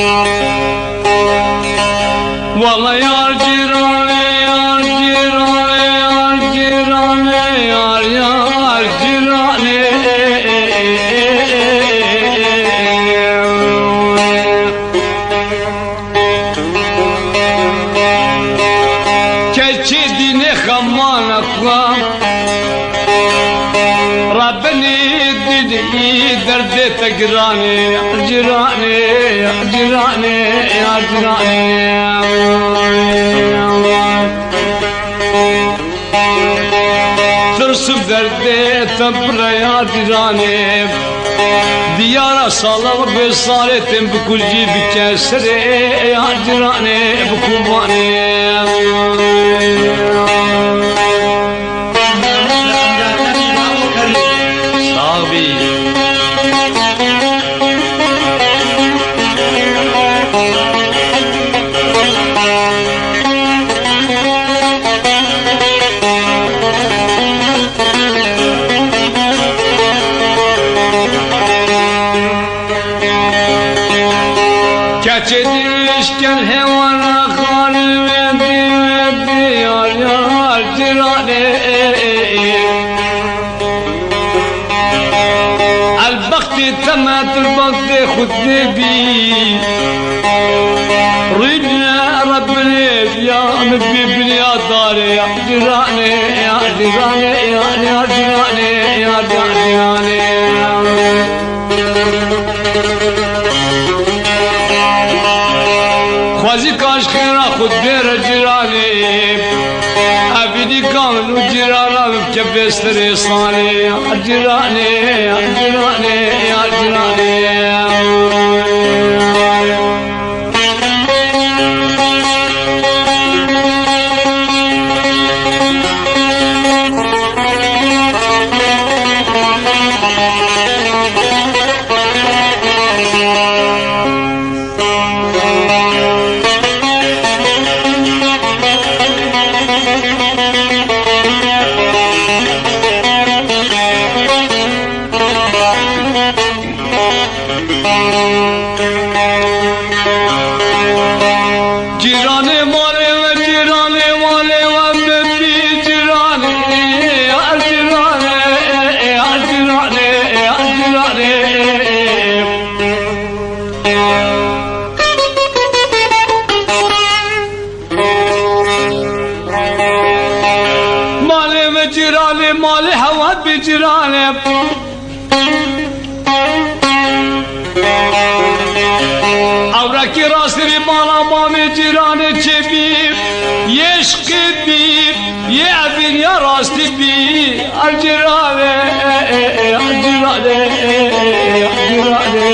Vallahi yar cirane, yar cirane, yar cirane, yar yar cirane. Keçi dine haman aklam, Rabbini dini derde tegrane, yar cirane, yar cirane, yar cirane. Tırsıp derde tepre yar cirane, diyara salam besaretim bu kulci bir kesre, yar cirane bu kubane. Geçedilişken hevana kalbimdi yar yar cirane. Elbakti temet elbakti khudni bi Ridna Rabbini ya mebbi binya dare ya cirane, ya cirane, ya cirane, ya cirane. خوازی کاش خیرا خود بیر جرانی ابیدی کاملو جرانا که بستر اسلانی جرانی جرانی جرانی مال هوا بجرانه اورکی راستری بالا بام جرانه چه بی یشق بی یه ابین یا راستی بی الجرانه الجرانه الجرانه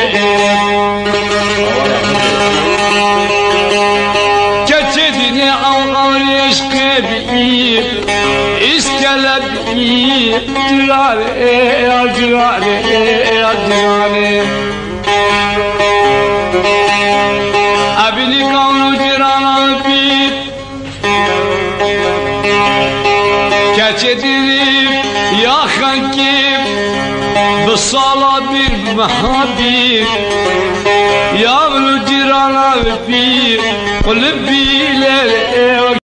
keçe dine ağlar yşk b'i iskeleb b'i cirane cirane cirane abini kavlu cirana b'i keçe dine ya hakim b'sala bir mahabib yavru cirana b'i قلبي ليل